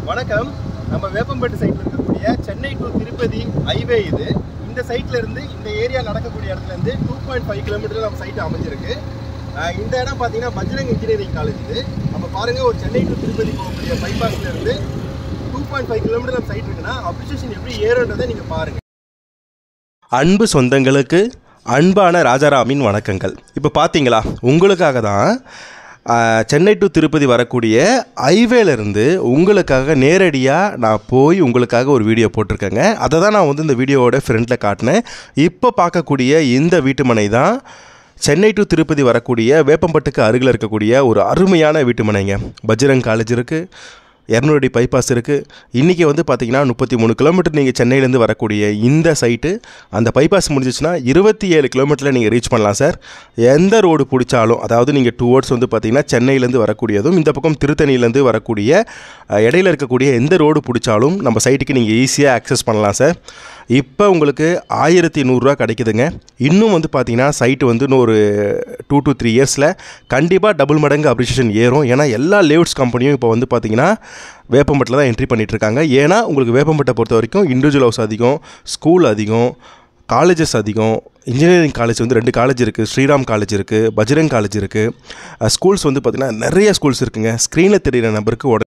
வணக்கம். நம்ம வேப்பம்பட்டு சைட்ல இருக்கக்கூடிய சென்னை டு திருப்பதி ஹைவே இது. இந்த சைட்ல இருந்து இந்த ஏரியா நடக்கக்கூடிய இடத்துல இருந்து 2.5 கிலோமீட்டர் நம்ம சைட் அமைஞ்சிருக்கு. இந்த இடம் பார்த்தீங்கன்னா பஜ்ரங் இன்ஜினியரிங் காலேஜ் இது. நம்ம பாருங்க, ஒரு சென்னை டு திருப்பதி போகக்கூடிய பைபாஸ்ல இருந்து 2.5 கிலோமீட்டர் நம்ம சைட் இருக்குன்னா அப்ரிசியேஷன் எப்படி ஏறுன்றதை நீங்க பாருங்க. அன்பு சொந்தங்களுக்கு அன்பான ராஜாராமின் வணக்கங்கள். இப்போ பார்த்தீங்களா, உங்களுக்காக தான் சென்னை டு திருப்பதி வரக்கூடிய ஹைவேலேருந்து உங்களுக்காக நேரடியாக நான் போய் உங்களுக்காக ஒரு வீடியோ போட்டிருக்கேங்க. அதை தான் நான் இந்த வீடியோவோட ஃப்ரண்ட்டில் காட்டினேன். இப்போ பார்க்கக்கூடிய இந்த வீட்டுமனை தான் சென்னை டு திருப்பதி வரக்கூடிய வேப்பம்பட்டுக்கு அருகில் இருக்கக்கூடிய ஒரு அருமையான வீட்டுமனைங்க. பஜ்ரங் காலேஜ் இருக்குது, 200 அடி பைபாஸ் இருக்குது. இன்றைக்கி பார்த்தீங்கன்னா 33 கிலோமீட்டர் நீங்கள் சென்னையிலேருந்து வரக்கூடிய இந்த சைட்டு, அந்த பைபாஸ் முடிஞ்சிச்சுன்னா 27 கிலோமீட்டரில் நீங்கள் ரீச் பண்ணலாம் சார். எந்த ரோடு பிடிச்சாலும், அதாவது நீங்கள் டுவோர்ட்ஸ் பார்த்தீங்கன்னா சென்னையிலேருந்து வரக்கூடியதும் இந்த பக்கம் திருத்தணியிலேருந்து வரக்கூடிய இடையில இருக்கக்கூடிய எந்த ரோடு பிடிச்சாலும் நம்ம சைட்டுக்கு நீங்கள் ஈஸியாக ஆக்சஸ் பண்ணலாம் சார். இப்போ உங்களுக்கு 1100 ரூபா கிடைக்குதுங்க. இன்னும் பார்த்தீங்கன்னா சைட்டு இன்னும் ஒரு 2 to 3 இயர்ஸில் கண்டிப்பாக டபுள் மடங்கு அப்ரிசியேஷன் ஏறும். ஏன்னா எல்லா லேஅவுட்ஸ் கம்பெனியும் இப்போ பார்த்தீங்கன்னா வேப்பம்பட்டில் தான் என்ட்ரி பண்ணிகிட்ருக்காங்க. ஏன்னா உங்களுக்கு வேப்பம்பட்டை பொறுத்த வரைக்கும் இண்டிவிஜுவல் ஹவுஸ் அதிகம், ஸ்கூல் அதிகம், காலேஜஸ் அதிகம். இன்ஜினியரிங் காலேஜ் 2 காலேஜ் இருக்குது. ஸ்ரீராம் காலேஜ் இருக்குது, பஜ்ரங் காலேஜ் இருக்குது. ஸ்கூல்ஸ் பார்த்தீங்கன்னா நிறைய ஸ்கூல்ஸ் இருக்குங்க. ஸ்க்ரீனில் தெரிகிற நம்பருக்கு